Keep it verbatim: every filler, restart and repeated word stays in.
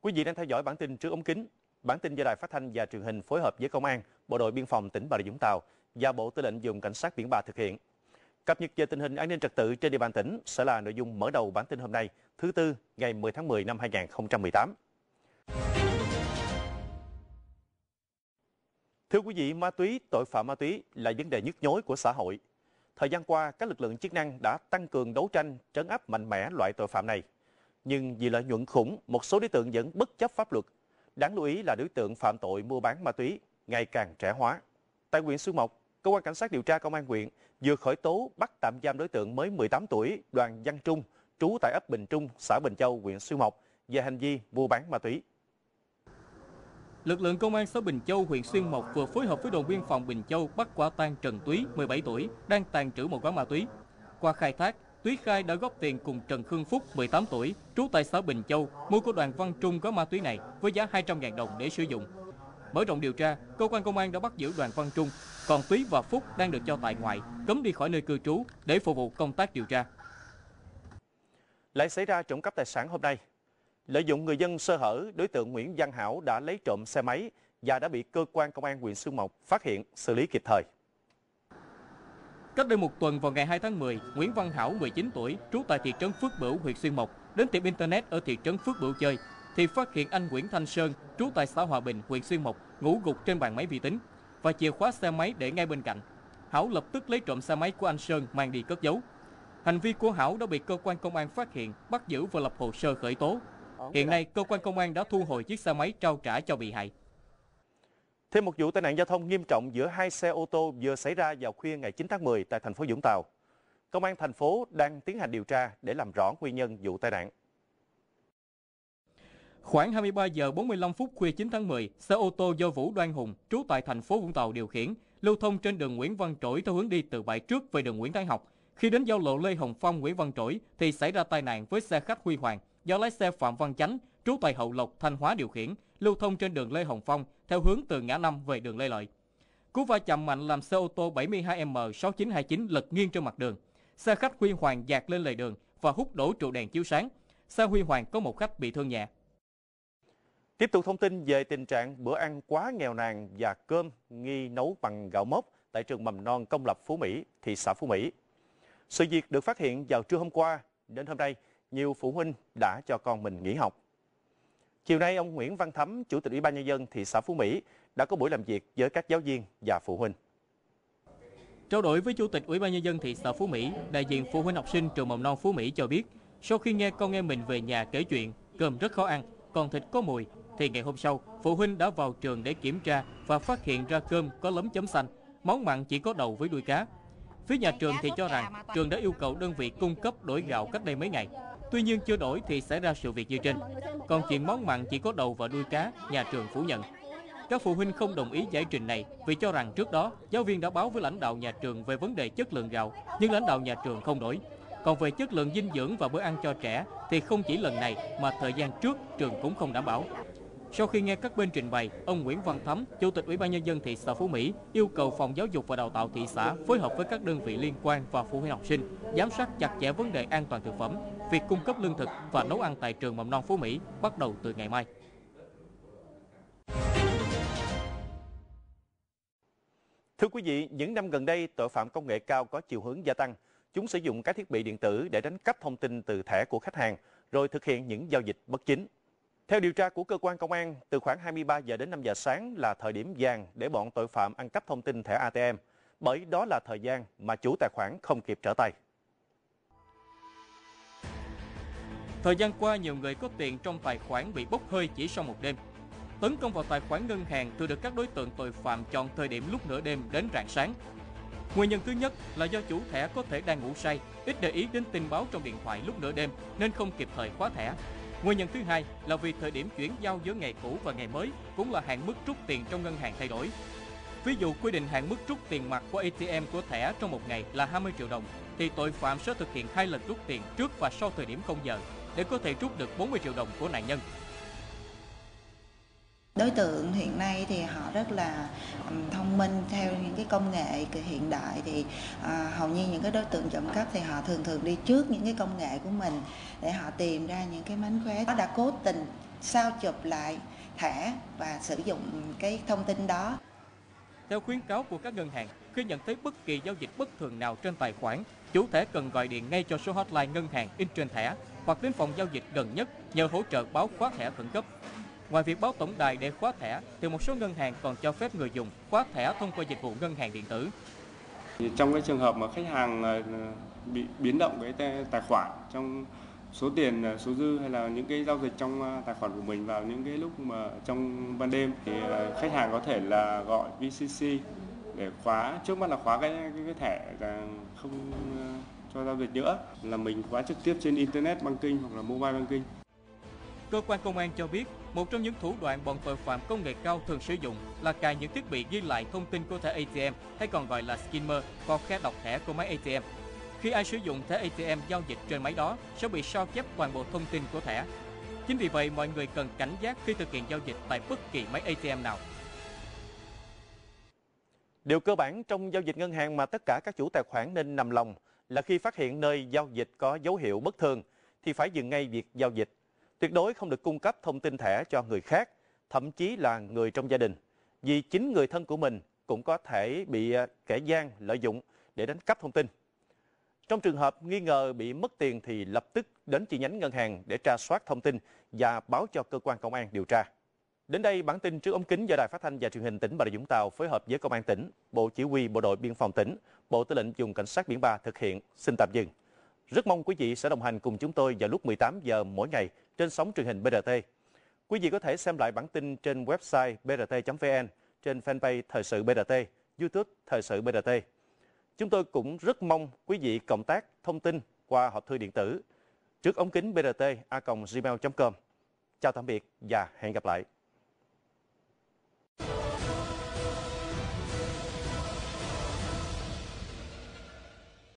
Quý vị đang theo dõi bản tin Trước ống kính. Bản tin do Đài Phát thanh và Truyền hình phối hợp với Công an, Bộ đội Biên phòng tỉnh Bà Rịa Vũng Tàu và Bộ Tư lệnh Vùng Cảnh sát Biển ba thực hiện. Cập nhật về tình hình an ninh trật tự trên địa bàn tỉnh sẽ là nội dung mở đầu bản tin hôm nay, thứ Tư, ngày mười tháng mười năm hai nghìn không trăm mười tám. Thưa quý vị, ma túy, tội phạm ma túy là vấn đề nhức nhối của xã hội. Thời gian qua, các lực lượng chức năng đã tăng cường đấu tranh, trấn áp mạnh mẽ loại tội phạm này. Nhưng vì lợi nhuận khủng, một số đối tượng vẫn bất chấp pháp luật. Đáng lưu ý là đối tượng phạm tội mua bán ma túy ngày càng trẻ hóa. Tại huyện Xuyên Mộc, Cơ quan Cảnh sát điều tra Công an huyện vừa khởi tố bắt tạm giam đối tượng mới mười tám tuổi Đoàn Văn Trung, trú tại ấp Bình Trung, xã Bình Châu, huyện Xuyên Mộc về hành vi mua bán ma túy. Lực lượng công an xã Bình Châu, huyện Xuyên Mộc vừa phối hợp với đồn biên phòng Bình Châu bắt quả tang Trần Túy, mười bảy tuổi, đang tàng trữ một gói ma túy. Qua khai thác, Túy khai đã góp tiền cùng Trần Khương Phúc, mười tám tuổi, trú tại xã Bình Châu, mua của Đoàn Văn Trung gói ma túy này với giá hai trăm nghìn đồng để sử dụng. Mở rộng điều tra, cơ quan công an đã bắt giữ Đoàn Văn Trung, còn Túy và Phúc đang được cho tại ngoại, cấm đi khỏi nơi cư trú để phục vụ công tác điều tra. Lại xảy ra trộm cắp tài sản hôm nay. Lợi dụng người dân sơ hở, đối tượng Nguyễn Văn Hảo đã lấy trộm xe máy và đã bị cơ quan công an huyện Xuyên Mộc phát hiện, xử lý kịp thời. Cách đây một tuần vào ngày hai tháng mười, Nguyễn Văn Hảo, mười chín tuổi, trú tại thị trấn Phước Bửu, huyện Xuyên Mộc, đến tiệm internet ở thị trấn Phước Bửu chơi, thì phát hiện anh Nguyễn Thanh Sơn, trú tại xã Hòa Bình, huyện Xuyên Mộc, ngủ gục trên bàn máy vi tính và chìa khóa xe máy để ngay bên cạnh. Hảo lập tức lấy trộm xe máy của anh Sơn mang đi cất giấu. Hành vi của Hảo đã bị cơ quan công an phát hiện, bắt giữ và lập hồ sơ khởi tố. Hiện nay, cơ quan công an đã thu hồi chiếc xe máy trao trả cho bị hại. Thêm một vụ tai nạn giao thông nghiêm trọng giữa hai xe ô tô vừa xảy ra vào khuya ngày chín tháng mười tại thành phố Vũng Tàu. Công an thành phố đang tiến hành điều tra để làm rõ nguyên nhân vụ tai nạn. Khoảng hai mươi ba giờ bốn mươi lăm phút khuya chín tháng mười, xe ô tô do Vũ Đoan Hùng, trú tại thành phố Vũng Tàu điều khiển, lưu thông trên đường Nguyễn Văn Trỗi theo hướng đi từ bãi trước về đường Nguyễn Thái Học. Khi đến giao lộ Lê Hồng Phong, Nguyễn Văn Trỗi thì xảy ra tai nạn với xe khách Huy Hoàng do lái xe Phạm Văn Chánh, trú tại Hậu Lộc, Thanh Hóa điều khiển, lưu thông trên đường Lê Hồng Phong theo hướng từ ngã năm về đường Lê Lợi. Cú va chạm mạnh làm xe ô tô bảy mươi hai M sáu chín hai chín lật nghiêng trên mặt đường. Xe khách Huy Hoàng dạt lên lề đường và hút đổ trụ đèn chiếu sáng. Xe Huy Hoàng có một khách bị thương nhẹ. Tiếp tục thông tin về tình trạng bữa ăn quá nghèo nàn và cơm nghi nấu bằng gạo mốc tại trường mầm non công lập Phú Mỹ, thị xã Phú Mỹ. Sự việc được phát hiện vào trưa hôm qua, đến hôm nay, nhiều phụ huynh đã cho con mình nghỉ học. Chiều nay, ông Nguyễn Văn Thắm, Chủ tịch Ủy ban Nhân dân thị xã Phú Mỹ đã có buổi làm việc với các giáo viên và phụ huynh. Trao đổi với Chủ tịch Ủy ban Nhân dân thị xã Phú Mỹ, đại diện phụ huynh học sinh trường mầm non Phú Mỹ cho biết, sau khi nghe con em mình về nhà kể chuyện cơm rất khó ăn, còn thịt có mùi, thì ngày hôm sau, phụ huynh đã vào trường để kiểm tra và phát hiện ra cơm có lấm chấm xanh, món mặn chỉ có đậu với đuôi cá. Phía nhà trường thì cho rằng trường đã yêu cầu đơn vị cung cấp đổi gạo cách đây mấy ngày. Tuy nhiên chưa đổi thì xảy ra sự việc như trên. Còn chuyện món mặn chỉ có đầu và đuôi cá, nhà trường phủ nhận. Các phụ huynh không đồng ý giải trình này vì cho rằng trước đó giáo viên đã báo với lãnh đạo nhà trường về vấn đề chất lượng gạo, nhưng lãnh đạo nhà trường không đổi. Còn về chất lượng dinh dưỡng và bữa ăn cho trẻ thì không chỉ lần này mà thời gian trước trường cũng không đảm bảo. Sau khi nghe các bên trình bày, ông Nguyễn Văn Thắm, Chủ tịch Ủy ban Nhân dân thị xã Phú Mỹ yêu cầu Phòng Giáo dục và Đào tạo thị xã phối hợp với các đơn vị liên quan và phụ huynh học sinh, giám sát chặt chẽ vấn đề an toàn thực phẩm, việc cung cấp lương thực và nấu ăn tại trường mầm non Phú Mỹ bắt đầu từ ngày mai. Thưa quý vị, những năm gần đây, tội phạm công nghệ cao có chiều hướng gia tăng. Chúng sử dụng các thiết bị điện tử để đánh cắp thông tin từ thẻ của khách hàng, rồi thực hiện những giao dịch bất chính. Theo điều tra của cơ quan công an, từ khoảng hai mươi ba giờ đến năm giờ sáng là thời điểm vàng để bọn tội phạm ăn cắp thông tin thẻ A T M, bởi đó là thời gian mà chủ tài khoản không kịp trở tay. Thời gian qua, nhiều người có tiền trong tài khoản bị bốc hơi chỉ sau một đêm. Tấn công vào tài khoản ngân hàng thường được các đối tượng tội phạm chọn thời điểm lúc nửa đêm đến rạng sáng. Nguyên nhân thứ nhất là do chủ thẻ có thể đang ngủ say, ít để ý đến tin báo trong điện thoại lúc nửa đêm nên không kịp thời khóa thẻ. Nguyên nhân thứ hai là vì thời điểm chuyển giao giữa ngày cũ và ngày mới cũng là hạn mức rút tiền trong ngân hàng thay đổi. Ví dụ quy định hạn mức rút tiền mặt qua A T M của thẻ trong một ngày là hai mươi triệu đồng, thì tội phạm sẽ thực hiện hai lần rút tiền trước và sau thời điểm không giờ để có thể rút được bốn mươi triệu đồng của nạn nhân. Đối tượng hiện nay thì họ rất là thông minh, theo những cái công nghệ hiện đại thì à, hầu như những cái đối tượng trộm cắp thì họ thường thường đi trước những cái công nghệ của mình để họ tìm ra những cái mánh khóe. Nó đã cố tình sao chụp lại thẻ và sử dụng cái thông tin đó. Theo khuyến cáo của các ngân hàng, khi nhận thấy bất kỳ giao dịch bất thường nào trên tài khoản, chủ thẻ cần gọi điện ngay cho số hotline ngân hàng in trên thẻ hoặc đến phòng giao dịch gần nhất nhờ hỗ trợ báo khóa thẻ khẩn cấp. Ngoài việc báo tổng đài để khóa thẻ, thì một số ngân hàng còn cho phép người dùng khóa thẻ thông qua dịch vụ ngân hàng điện tử. Trong cái trường hợp mà khách hàng bị biến động cái tài khoản trong số tiền, số dư hay là những cái giao dịch trong tài khoản của mình vào những cái lúc mà trong ban đêm, thì khách hàng có thể là gọi vê xê xê để khóa, trước mắt là khóa cái cái, cái thẻ là không cho giao dịch nữa, là mình khóa trực tiếp trên internet banking hoặc là mobile banking. Cơ quan công an cho biết, một trong những thủ đoạn bọn tội phạm công nghệ cao thường sử dụng là cài những thiết bị ghi lại thông tin của thẻ a tê em, hay còn gọi là skimmer, vào khe đọc thẻ của máy a tê em. Khi ai sử dụng thẻ a tê em giao dịch trên máy đó sẽ bị sao chép toàn bộ thông tin của thẻ. Chính vì vậy, mọi người cần cảnh giác khi thực hiện giao dịch tại bất kỳ máy a tê em nào. Điều cơ bản trong giao dịch ngân hàng mà tất cả các chủ tài khoản nên nằm lòng là khi phát hiện nơi giao dịch có dấu hiệu bất thường thì phải dừng ngay việc giao dịch. Tuyệt đối không được cung cấp thông tin thẻ cho người khác, thậm chí là người trong gia đình, vì chính người thân của mình cũng có thể bị kẻ gian lợi dụng để đánh cắp thông tin. Trong trường hợp nghi ngờ bị mất tiền thì lập tức đến chi nhánh ngân hàng để tra soát thông tin và báo cho cơ quan công an điều tra. Đến đây, bản tin trước ống kính do Đài Phát thanh và Truyền hình tỉnh Bà Rịa Vũng Tàu phối hợp với Công an tỉnh, Bộ Chỉ huy Bộ đội Biên phòng tỉnh, Bộ Tư lệnh Vùng Cảnh sát biển ba thực hiện xin tạm dừng. Rất mong quý vị sẽ đồng hành cùng chúng tôi vào lúc mười tám giờ mỗi ngày trên sóng truyền hình bê rờ tê. Quý vị có thể xem lại bản tin trên website b r t chấm v n, trên fanpage Thời sự bê rờ tê, YouTube Thời sự bê rờ tê. Chúng tôi cũng rất mong quý vị cộng tác thông tin qua hộp thư điện tử trước ống kính b r t a còng gmail chấm com. Chào tạm biệt và hẹn gặp lại.